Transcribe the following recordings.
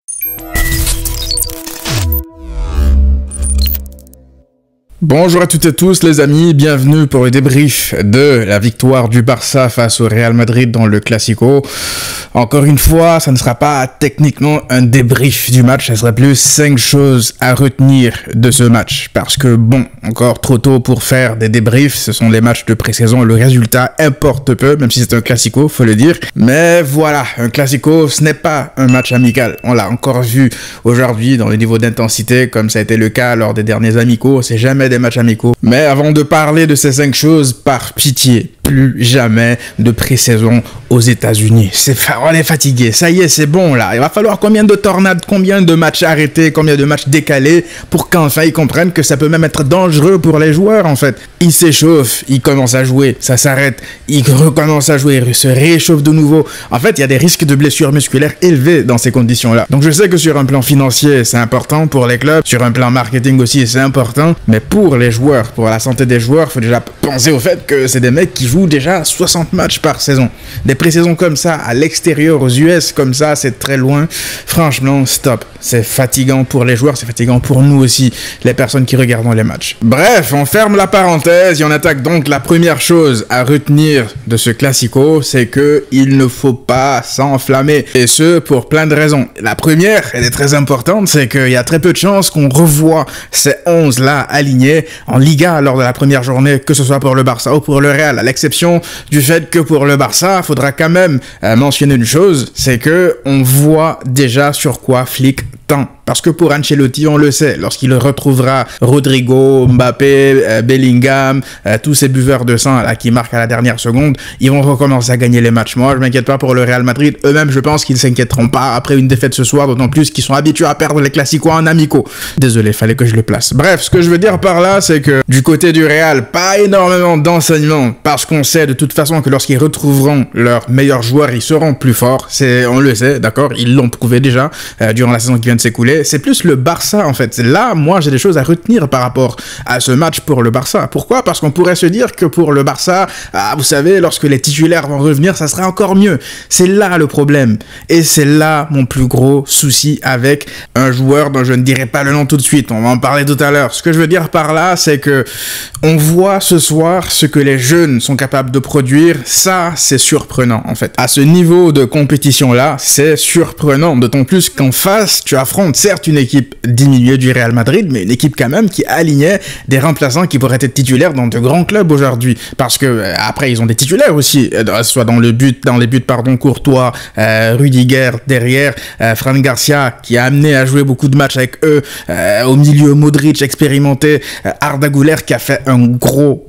Bonjour à toutes et tous les amis, bienvenue pour le débrief de la victoire du Barça face au Real Madrid dans le Classico. Encore une fois, ça ne sera pas techniquement un débrief du match, ça sera plus 5 choses à retenir de ce match. Parce que bon, encore trop tôt pour faire des débriefs, ce sont les matchs de pré-saison, le résultat importe peu, même si c'est un Classico, faut le dire. Mais voilà, un Classico, ce n'est pas un match amical. On l'a encore vu aujourd'hui dans le niveau d'intensité, comme ça a été le cas lors des derniers amicaux, c'est jamais des matchs amicaux. Mais avant de parler de ces 5 choses, par pitié, plus jamais de pré-saison aux États-Unis. On est fatigué, ça y est, c'est bon là. Il va falloir combien de tornades, combien de matchs arrêtés, combien de matchs décalés pour qu'enfin ils comprennent que ça peut même être dangereux pour les joueurs en fait. Ils s'échauffent, ils commencent à jouer, ça s'arrête, ils recommencent à jouer, ils se réchauffent de nouveau. En fait, il y a des risques de blessures musculaires élevés dans ces conditions-là. Donc je sais que sur un plan financier, c'est important pour les clubs, sur un plan marketing aussi, c'est important, mais pour les joueurs, pour la santé des joueurs, il faut déjà penser au fait que c'est des mecs qui jouent déjà 60 matchs par saison. Des pré-saisons comme ça, à l'extérieur, aux US, comme ça, c'est très loin. Franchement, stop. C'est fatigant pour les joueurs, c'est fatigant pour nous aussi, les personnes qui regardent les matchs. Bref, on ferme la parenthèse et on attaque donc la première chose à retenir de ce Classico, c'est que il ne faut pas s'enflammer. Et ce, pour plein de raisons. La première, elle est très importante, c'est qu'il y a très peu de chances qu'on revoie ces 11-là alignés en Liga lors de la première journée, que ce soit pour le Barça ou pour le Real, à l'exception du fait que pour le Barça, il faudra quand même mentionner une chose, c'est que on voit déjà sur quoi Flick tend. Parce que pour Ancelotti, on le sait, lorsqu'il retrouvera Rodrigo, Mbappé, Bellingham, tous ces buveurs de sang là qui marquent à la dernière seconde, ils vont recommencer à gagner les matchs. Moi, je m'inquiète pas pour le Real Madrid. Eux-mêmes, je pense qu'ils s'inquiéteront pas après une défaite ce soir, d'autant plus qu'ils sont habitués à perdre les classicos en amicaux. Désolé, fallait que je le place. Bref, ce que je veux dire par là, c'est que du côté du Real, pas énormément d'enseignements, parce qu'on sait de toute façon que lorsqu'ils retrouveront leurs meilleurs joueurs, ils seront plus forts. On le sait, d'accord, ils l'ont prouvé déjà durant la saison qui vient de s'écouler. C'est plus le Barça en fait. Là, moi, j'ai des choses à retenir par rapport à ce match pour le Barça. Pourquoi? Parce qu'on pourrait se dire que pour le Barça, vous savez, lorsque les titulaires vont revenir, ça sera encore mieux. C'est là le problème. Et c'est là mon plus gros souci avec un joueur dont je ne dirai pas le nom tout de suite. On va en parler tout à l'heure. Ce que je veux dire par là, c'est que on voit ce soir ce que les jeunes sont capables de produire. Ça, c'est surprenant en fait. À ce niveau de compétition-là, c'est surprenant. D'autant plus qu'en face, tu affrontes certes une équipe diminuée du Real Madrid, mais une équipe quand même qui alignait des remplaçants qui pourraient être titulaires dans de grands clubs aujourd'hui. Parce que après, ils ont des titulaires aussi, soit dans les buts, Courtois, Rudiger derrière, Fran Garcia qui a amené à jouer beaucoup de matchs avec eux, au milieu Modric expérimenté, Arda Güler qui a fait un gros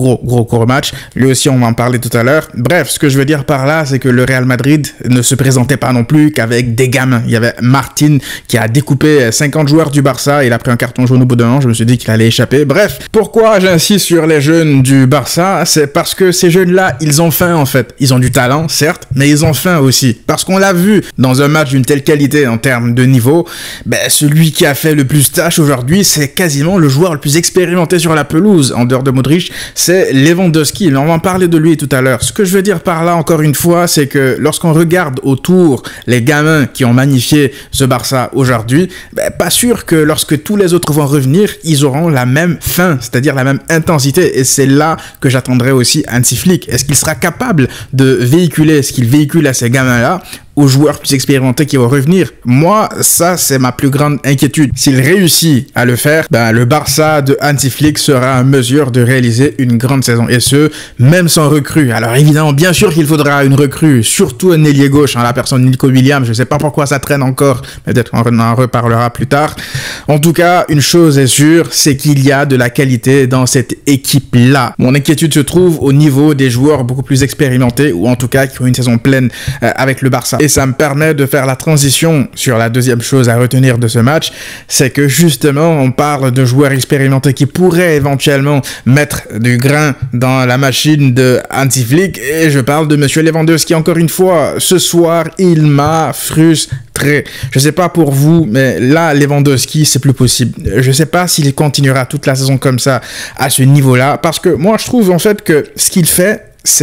match. Lui aussi, on va en parler tout à l'heure. Bref, ce que je veux dire par là, c'est que le Real Madrid ne se présentait pas non plus qu'avec des gamins. Il y avait Martin qui a découpé 50 joueurs du Barça, il a pris un carton jaune au bout d'un an, je me suis dit qu'il allait échapper. Bref, pourquoi j'insiste sur les jeunes du Barça? C'est parce que ces jeunes-là, ils ont faim en fait. Ils ont du talent, certes, mais ils ont faim aussi. Parce qu'on l'a vu dans un match d'une telle qualité en termes de niveau, celui qui a fait le plus tâche aujourd'hui, c'est quasiment le joueur le plus expérimenté sur la pelouse, en dehors de Modric, c'est Lewandowski. On va en parler de lui tout à l'heure. Ce que je veux dire par là, encore une fois, c'est que lorsqu'on regarde autour les gamins qui ont magnifié ce Barça aujourd'hui, pas sûr que lorsque tous les autres vont revenir, ils auront la même fin, c'est-à-dire la même intensité. Et c'est là que j'attendrai aussi Hansi Flick. Est-ce qu'il sera capable de véhiculer ce qu'il véhicule à ces gamins-là aux joueurs plus expérimentés qui vont revenir? Moi, ça, c'est ma plus grande inquiétude. S'il réussit à le faire, le Barça de Hansi Flick sera en mesure de réaliser une grande saison. Et ce, même sans recrue. Alors évidemment, bien sûr qu'il faudra une recrue, surtout un ailier gauche, la personne de Nico Williams. Je sais pas pourquoi ça traîne encore, mais peut-être on en reparlera plus tard. En tout cas, une chose est sûre, c'est qu'il y a de la qualité dans cette équipe-là. Mon inquiétude se trouve au niveau des joueurs beaucoup plus expérimentés, ou en tout cas qui ont une saison pleine avec le Barça. Et ça me permet de faire la transition sur la deuxième chose à retenir de ce match, c'est que justement on parle de joueurs expérimentés qui pourraient éventuellement mettre du grain dans la machine de Hansi Flick, et je parle de monsieur Lewandowski. Encore une fois, ce soir il m'a frustré. Je sais pas pour vous, mais là Lewandowski c'est plus possible. Je sais pas s'il continuera toute la saison comme ça à ce niveau-là, parce que moi je trouve en fait que ce qu'il fait, c'est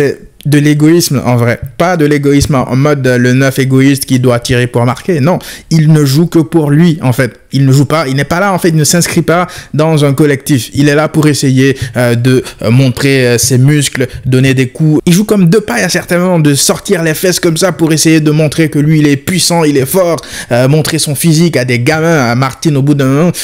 de l'égoïsme en vrai. Pas de l'égoïsme en mode le neuf égoïste qui doit tirer pour marquer. Non, il ne joue que pour lui en fait. Il ne joue pas, il n'est pas là en fait, il ne s'inscrit pas dans un collectif. Il est là pour essayer de montrer ses muscles, donner des coups. Il joue comme Depay à certains moments, de sortir les fesses comme ça pour essayer de montrer que lui il est puissant, il est fort, montrer son physique à des gamins, à Martin au bout d'un moment.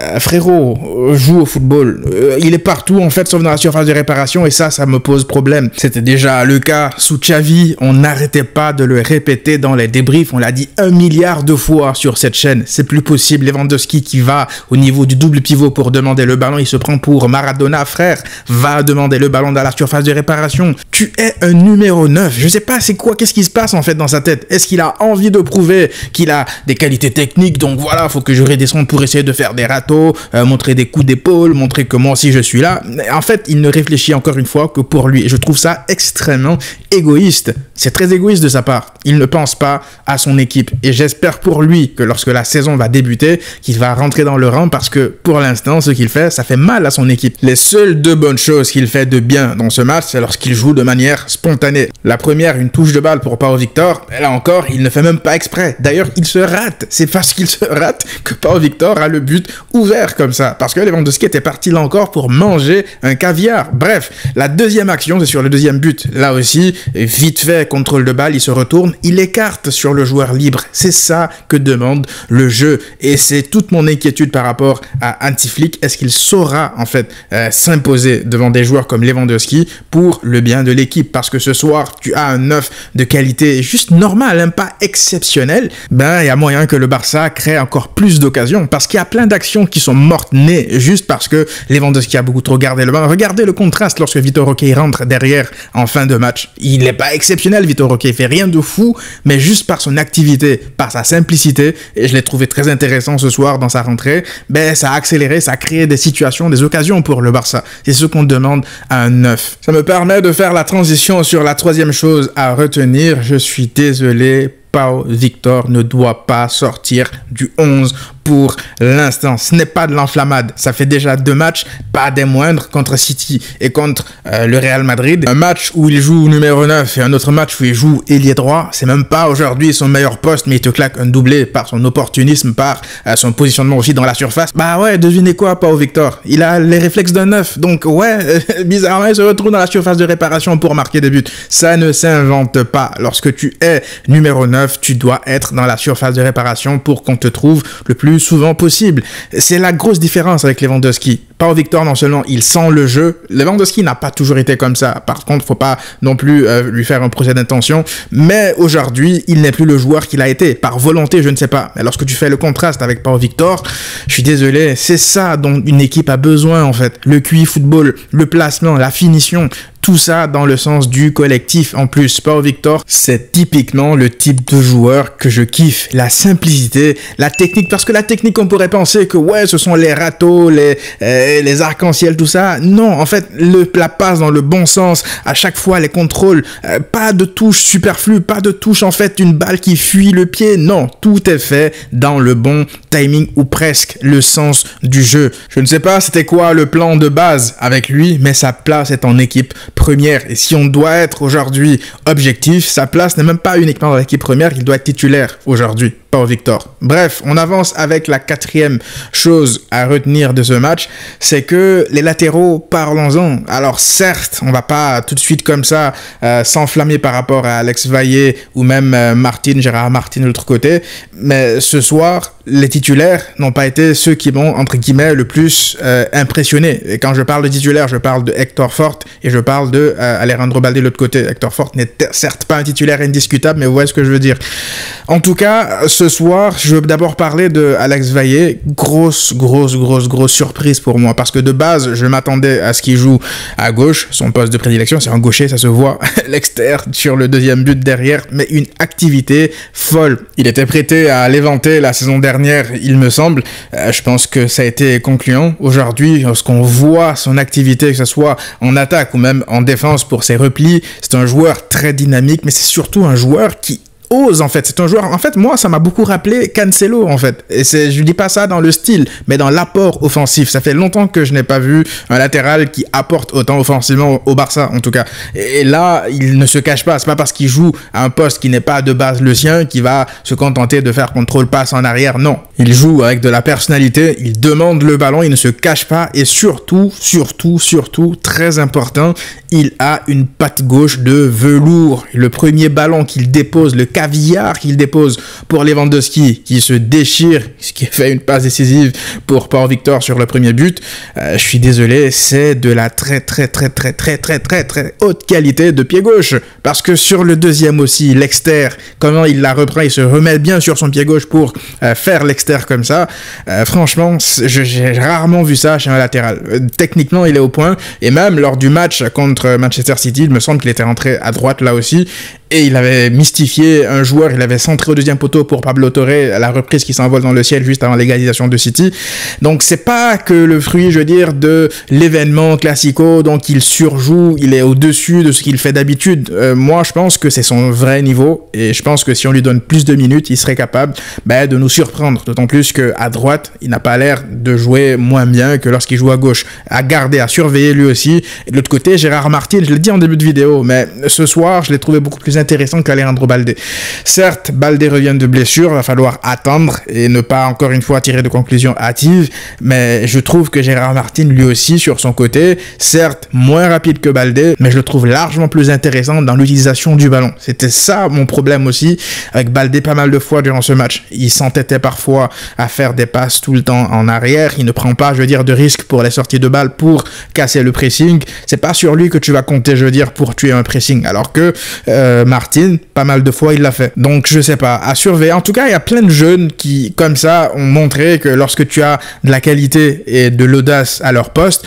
Frérot, joue au football. Il est partout en fait, sauf dans la surface de réparation et ça me pose problème. C'était déjà le cas sous Xavi, on n'arrêtait pas de le répéter dans les débriefs, on l'a dit 1 milliard de fois sur cette chaîne, c'est plus possible. Lewandowski qui va au niveau du double pivot pour demander le ballon, il se prend pour Maradona, frère, va demander le ballon dans la surface de réparation. Tu es un numéro 9, je sais pas c'est quoi, qu'est-ce qui se passe en fait dans sa tête? Est-ce qu'il a envie de prouver qu'il a des qualités techniques, donc voilà, faut que je redescende pour essayer de faire des râteaux, montrer des coups d'épaule, montrer que moi aussi je suis là. En fait, il ne réfléchit encore une fois que pour lui, et je trouve ça extrêmement égoïste. C'est très égoïste de sa part. Il ne pense pas à son équipe. Et j'espère pour lui que lorsque la saison va débuter, qu'il va rentrer dans le rang parce que pour l'instant, ce qu'il fait, ça fait mal à son équipe. Les seules deux bonnes choses qu'il fait de bien dans ce match, c'est lorsqu'il joue de manière spontanée. La première, une touche de balle pour Pau Victor. Et là encore, il ne fait même pas exprès. D'ailleurs, il se rate. C'est parce qu'il se rate que Pau Victor a le but ouvert comme ça. Parce que Lewandowski était parti là encore pour manger un caviar. Bref, la deuxième action, c'est sur le deuxième but. Là aussi, vite fait, contrôle de balle, il se retourne, il écarte sur le joueur libre. C'est ça que demande le jeu. Et c'est toute mon inquiétude par rapport à Hansi Flick. Est-ce qu'il saura, en fait, s'imposer devant des joueurs comme Lewandowski pour le bien de l'équipe? Parce que ce soir, tu as un 9 de qualité juste normale, hein, pas exceptionnel. Ben, il y a moyen que le Barça crée encore plus d'occasions. Parce qu'il y a plein d'actions qui sont mortes-nées juste parce que Lewandowski a beaucoup trop gardé le ballon. Regardez le contraste lorsque Vitor Roque rentre derrière en fin de match. Il n'est pas exceptionnel, Vitor Roque. Il fait rien de fou, mais juste par son activité, par sa simplicité, et je l'ai trouvé très intéressant ce soir dans sa rentrée, ben, ça a accéléré, ça a créé des situations, des occasions pour le Barça. C'est ce qu'on demande à un 9. Ça me permet de faire la transition sur la troisième chose à retenir. Je suis désolé, Pau Victor ne doit pas sortir du 11 pour l'instant. Ce n'est pas de l'enflammade. Ça fait déjà 2 matchs, pas des moindres, contre City et contre le Real Madrid. Un match où il joue numéro 9 et un autre match où il joue ailier droit. C'est même pas aujourd'hui son meilleur poste, mais il te claque un doublé par son opportunisme, par son positionnement aussi dans la surface. Bah ouais, devinez quoi, Pau Victor? Il a les réflexes d'un 9. Donc ouais, bizarrement, il se retrouve dans la surface de réparation pour marquer des buts. Ça ne s'invente pas. Lorsque tu es numéro 9, tu dois être dans la surface de réparation pour qu'on te trouve le plus souvent possible. C'est la grosse différence avec Lewandowski. Pau Victor, non seulement il sent le jeu, Lewandowski n'a pas toujours été comme ça. Par contre, faut pas non plus lui faire un procès d'intention, mais aujourd'hui, il n'est plus le joueur qu'il a été. Par volonté, je ne sais pas. Mais lorsque tu fais le contraste avec Pau Victor, je suis désolé, c'est ça dont une équipe a besoin en fait. Le QI football, le placement, la finition, tout ça dans le sens du collectif. En plus, Pau Victor, c'est typiquement le type de joueur que je kiffe. La simplicité, la technique, parce que la technique, on pourrait penser que ouais, ce sont les râteaux, les arcs-en-ciel, tout ça. Non, en fait, la passe dans le bon sens, à chaque fois, les contrôles, pas de touche superflue, pas de touche, en fait, une balle qui fuit le pied. Non, tout est fait dans le bon timing ou presque le sens du jeu. Je ne sais pas c'était quoi le plan de base avec lui, mais sa place est en équipe première. Et si on doit être aujourd'hui objectif, sa place n'est même pas uniquement dans l'équipe première, il doit être titulaire aujourd'hui. Pau Victor. Bref, on avance avec la quatrième chose à retenir de ce match, c'est que les latéraux, parlons-en. Alors certes, on va pas tout de suite comme ça s'enflammer par rapport à Alex Vaillé ou même Gérard Martin de l'autre côté, mais ce soir, les titulaires n'ont pas été ceux qui m'ont, entre guillemets, le plus impressionné. Et quand je parle de titulaire, je parle de Hector Fort et je parle de Alejandro Balde de l'autre côté. Hector Fort n'est certes pas un titulaire indiscutable, mais vous voyez ce que je veux dire. En tout cas, ce soir, je veux d'abord parler de Alex Vaillé. Grosse surprise pour moi, parce que de base, je m'attendais à ce qu'il joue à gauche. Son poste de prédilection, c'est un gaucher, ça se voit. L'extérieur sur le deuxième but derrière, mais une activité folle. Il était prêté à l'éventer la saison dernière, il me semble. Je pense que ça a été concluant. Aujourd'hui, lorsqu'on voit son activité, que ce soit en attaque ou même en défense pour ses replis, c'est un joueur très dynamique, mais c'est surtout un joueur qui ose en fait. C'est un joueur, en fait, moi, ça m'a beaucoup rappelé Cancelo en fait. Et je dis pas ça dans le style, mais dans l'apport offensif. Ça fait longtemps que je n'ai pas vu un latéral qui apporte autant offensivement au Barça, en tout cas. Et là, il ne se cache pas. C'est pas parce qu'il joue à un poste qui n'est pas de base le sien qu'il va se contenter de faire contrôle-passe en arrière. Non. Il joue avec de la personnalité. Il demande le ballon. Il ne se cache pas. Et surtout, très important, il a une patte gauche de velours. Le premier ballon qu'il dépose, le caviar qu'il dépose pour Lewandowski, qui se déchire, ce qui fait une passe décisive pour Pau Victor sur le premier but. Je suis désolé, c'est de la très haute qualité de pied gauche. Parce que sur le deuxième aussi, l'exter, comment il la reprend, il se remet bien sur son pied gauche pour faire l'exter comme ça. Franchement, j'ai rarement vu ça chez un latéral. Techniquement, il est au point. Et même lors du match contre Manchester City, il me semble qu'il était rentré à droite là aussi. Et il avait mystifié un joueur, il avait centré au deuxième poteau pour Pablo Torre, à la reprise qui s'envole dans le ciel juste avant l'égalisation de City. Donc c'est pas que le fruit, je veux dire, de l'événement classico, donc il surjoue, il est au-dessus de ce qu'il fait d'habitude. Moi, je pense que c'est son vrai niveau, et je pense que si on lui donne plus de minutes, il serait capable de nous surprendre. D'autant plus qu'à droite, il n'a pas l'air de jouer moins bien que lorsqu'il joue à gauche. À garder, à surveiller lui aussi. Et de l'autre côté, Gérard Martin, je l'ai dit en début de vidéo, mais ce soir, je l'ai trouvé beaucoup plus intéressant qu'Alejandro Baldé. Certes, Baldé revient de blessure, va falloir attendre et ne pas encore une fois tirer de conclusions hâtives, mais je trouve que Gérard Martin, lui aussi, sur son côté, certes, moins rapide que Baldé, mais je le trouve largement plus intéressant dans l'utilisation du ballon. C'était ça mon problème aussi avec Baldé pas mal de fois durant ce match. Il s'entêtait parfois à faire des passes tout le temps en arrière, il ne prend pas, je veux dire, de risque pour les sorties de balles pour casser le pressing. C'est pas sur lui que tu vas compter, je veux dire, pour tuer un pressing, alors que Martin, pas mal de fois, il l'a fait. Donc, je sais pas, à surveiller. En tout cas, il y a plein de jeunes qui, comme ça, ont montré que lorsque tu as de la qualité et de l'audace à leur poste,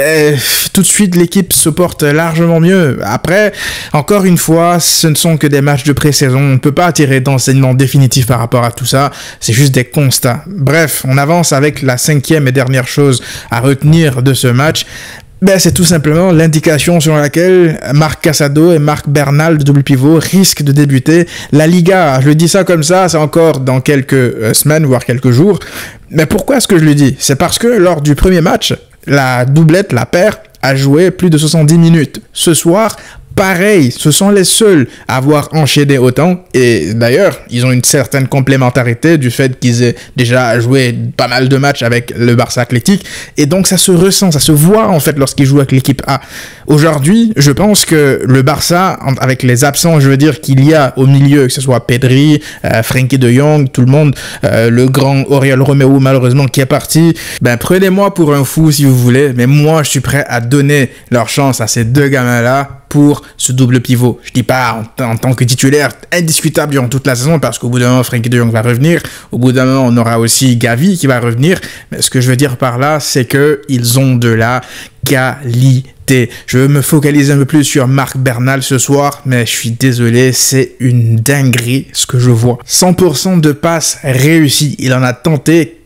tout de suite, l'équipe se porte largement mieux. Après, encore une fois, ce ne sont que des matchs de pré-saison. On ne peut pas tirer d'enseignement définitif par rapport à tout ça. C'est juste des constats. Bref, on avance avec la 5e et dernière chose à retenir de ce match. C'est tout simplement l'indication selon laquelle Marc Casado et Marc Bernal, de double pivot, risquent de débuter la Liga. Je le dis ça comme ça, c'est encore dans quelques semaines, voire quelques jours. Mais pourquoi est-ce que je le dis? C'est parce que lors du premier match, la doublette, la paire, a joué plus de 70 minutes. Ce soir, pareil, ce sont les seuls à avoir enchaîné autant. Et d'ailleurs, ils ont une certaine complémentarité du fait qu'ils aient déjà joué pas mal de matchs avec le Barça Athletic. Et donc, ça se ressent, ça se voit en fait lorsqu'ils jouent avec l'équipe A. Aujourd'hui, je pense que le Barça, avec les absents, je veux dire qu'il y a au milieu, que ce soit Pedri, Frenkie de Jong, tout le monde, le grand Oriol Romeu malheureusement qui est parti. Prenez-moi pour un fou si vous voulez, mais moi, je suis prêt à donner leur chance à ces deux gamins-là pour ce double pivot. Je dis pas en tant que titulaire indiscutable durant toute la saison, parce qu'au bout d'un moment, Frenkie de Jong va revenir. Au bout d'un moment, on aura aussi Gavi qui va revenir. Mais ce que je veux dire par là, c'est que ils ont de la qualité. Je veux me focaliser un peu plus sur Marc Bernal ce soir, mais je suis désolé, c'est une dinguerie ce que je vois. 100% de passes réussies. Il en a tenté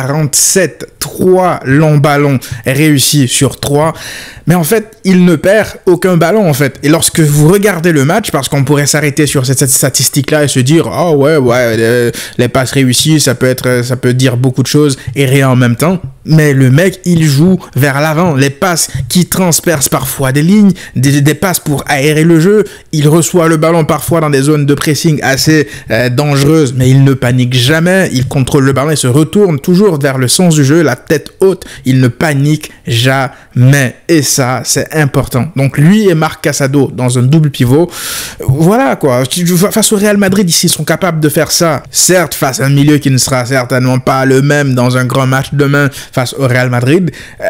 47, 3 longs ballons réussis sur 3. Mais en fait, il ne perd aucun ballon en fait. Et lorsque vous regardez le match, parce qu'on pourrait s'arrêter sur cette statistique-là et se dire « Oh ouais, les passes réussies, ça peut dire beaucoup de choses et rien en même temps. » Mais le mec, il joue vers l'avant. Les passes qui transpercent parfois des lignes, des passes pour aérer le jeu. Il reçoit le ballon parfois dans des zones de pressing assez dangereuses, mais il ne panique jamais. Il contrôle le ballon et se retourne toujours vers le sens du jeu, la tête haute. Il ne panique jamais. Et ça, c'est important. Donc lui et Marc Casado dans un double pivot, voilà quoi. Face au Real Madrid, ici, ils sont capables de faire ça. Certes, face à un milieu qui ne sera certainement pas le même dans un grand match demain face au Real Madrid,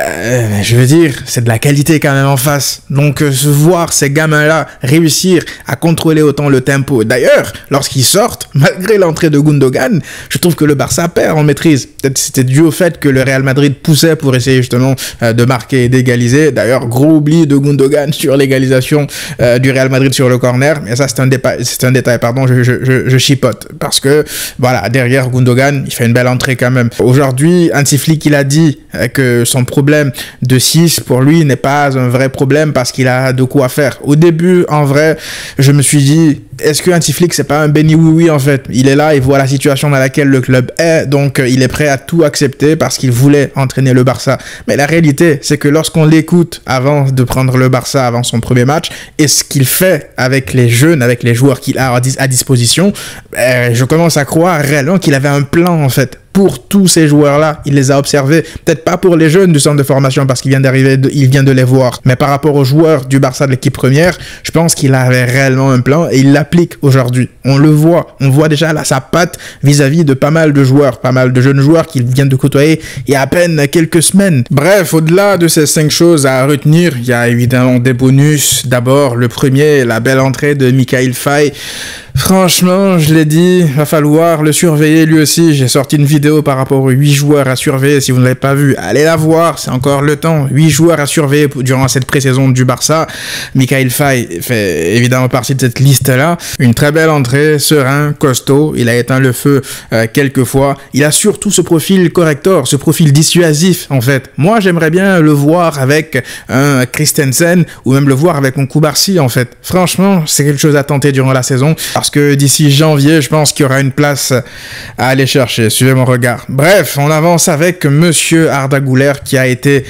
je veux dire, c'est de la qualité quand même en face. Donc, se voir ces gamins-là réussir à contrôler autant le tempo. D'ailleurs, lorsqu'ils sortent, malgré l'entrée de Gundogan, je trouve que le Barça perd en maîtrise. Peut-être c'était dû au fait que le Real Madrid poussait pour essayer justement de marquer et d'égaliser. D'ailleurs, gros oubli de Gundogan sur l'égalisation du Real Madrid sur le corner. Mais ça, c'est un détail, pardon, je chipote. Parce que, voilà, derrière Gundogan, il fait une belle entrée quand même. Aujourd'hui, Hansi Flick, il a dit dit que son problème de 6 pour lui n'est pas un vrai problème parce qu'il a de quoi faire. Au début, en vrai, je me suis dit, est-ce que Hansi Flick, c'est pas un béni oui en fait? Il est là, il voit la situation dans laquelle le club est, donc il est prêt à tout accepter parce qu'il voulait entraîner le Barça. Mais la réalité, c'est que lorsqu'on l'écoute avant de prendre le Barça, avant son premier match, et ce qu'il fait avec les jeunes, avec les joueurs qu'il a à disposition, je commence à croire réellement qu'il avait un plan en fait. Pour tous ces joueurs-là, il les a observés, peut-être pas pour les jeunes du centre de formation parce qu'il vient d'arriver, il vient de les voir, mais par rapport aux joueurs du Barça de l'équipe première, je pense qu'il avait réellement un plan et il l'applique aujourd'hui. On le voit, on voit déjà là sa patte vis-à-vis de pas mal de joueurs, pas mal de jeunes joueurs qu'il vient de côtoyer il y a à peine quelques semaines. Bref, au-delà de ces 5 choses à retenir, il y a évidemment des bonus. D'abord, le premier, la belle entrée de Mikayil Faye. Franchement, je l'ai dit, va falloir le surveiller lui aussi. J'ai sorti une vidéo par rapport aux 8 joueurs à surveiller. Si vous ne l'avez pas vu, allez la voir, c'est encore le temps. 8 joueurs à surveiller durant cette pré-saison du Barça. Mikayil Faye fait évidemment partie de cette liste-là. Une très belle entrée, serein, costaud. Il a éteint le feu quelques fois. Il a surtout ce profil corrector, ce profil dissuasif en fait. Moi, j'aimerais bien le voir avec un Christensen ou même le voir avec un Cubarsí en fait. Franchement, c'est quelque chose à tenter durant la saison. Parce que d'ici janvier, je pense qu'il y aura une place à aller chercher. Suivez mon regard. Bref, on avance avec Monsieur Arda Güler qui a été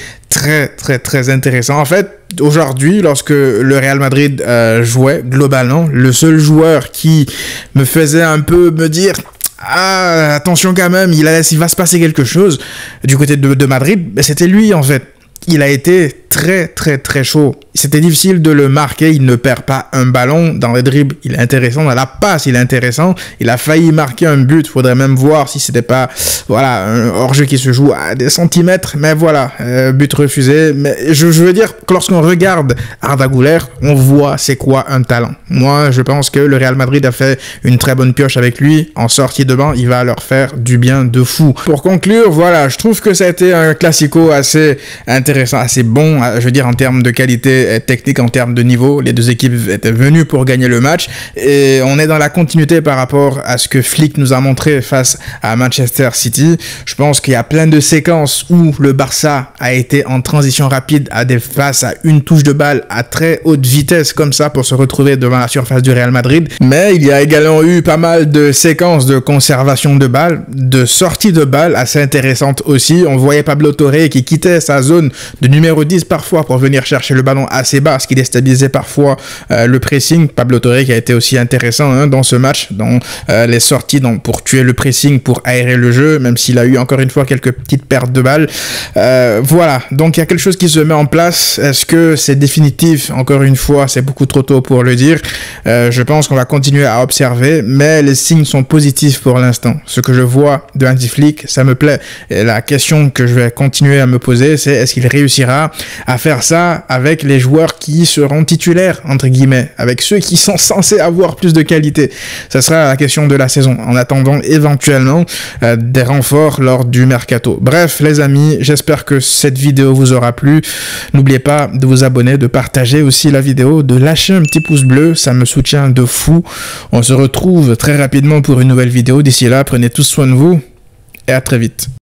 très intéressant. En fait, aujourd'hui, lorsque le Real Madrid jouait, globalement, le seul joueur qui me faisait un peu me dire... Ah, attention quand même, il va se passer quelque chose du côté de Madrid, c'était lui en fait. Il a été très chaud. C'était difficile de le marquer, il ne perd pas un ballon dans les dribbles, il est intéressant, dans la passe il est intéressant, il a failli marquer un but, faudrait même voir si c'était pas voilà un hors-jeu qui se joue à des centimètres, mais voilà, but refusé. Mais je veux dire que lorsqu'on regarde Arda Güler, on voit c'est quoi un talent. Moi je pense que le Real Madrid a fait une très bonne pioche avec lui, en sortie de banc il va leur faire du bien de fou. Pour conclure, voilà, je trouve que ça a été un classico assez intéressant, assez bon, je veux dire en termes de qualité technique, en termes de niveau. Les deux équipes étaient venues pour gagner le match et on est dans la continuité par rapport à ce que Flick nous a montré face à Manchester City. Je pense qu'il y a plein de séquences où le Barça a été en transition rapide face à une touche de balle à très haute vitesse comme ça pour se retrouver devant la surface du Real Madrid. Mais il y a également eu pas mal de séquences de conservation de balles, de sortie de balles assez intéressantes aussi. On voyait Pablo Torre qui quittait sa zone de numéro 10 parfois pour venir chercher le ballon assez bas, ce qui déstabilisait parfois le pressing. Pablo Torre qui a été aussi intéressant dans ce match, dans les sorties pour tuer le pressing, pour aérer le jeu, même s'il a eu encore une fois quelques petites pertes de balles. Voilà, donc il y a quelque chose qui se met en place. Est-ce que c'est définitif? Encore une fois, c'est beaucoup trop tôt pour le dire. Je pense qu'on va continuer à observer, mais les signes sont positifs pour l'instant. Ce que je vois de Hansi Flick, ça me plaît. Et la question que je vais continuer à me poser, c'est est-ce qu'il réussira à faire ça avec les joueurs qui seront titulaires, entre guillemets, avec ceux qui sont censés avoir plus de qualité. Ça sera la question de la saison, en attendant éventuellement des renforts lors du mercato. Bref, les amis, j'espère que cette vidéo vous aura plu. N'oubliez pas de vous abonner, de partager aussi la vidéo, de lâcher un petit pouce bleu, ça me soutient de fou. On se retrouve très rapidement pour une nouvelle vidéo. D'ici là, prenez tous soin de vous et à très vite.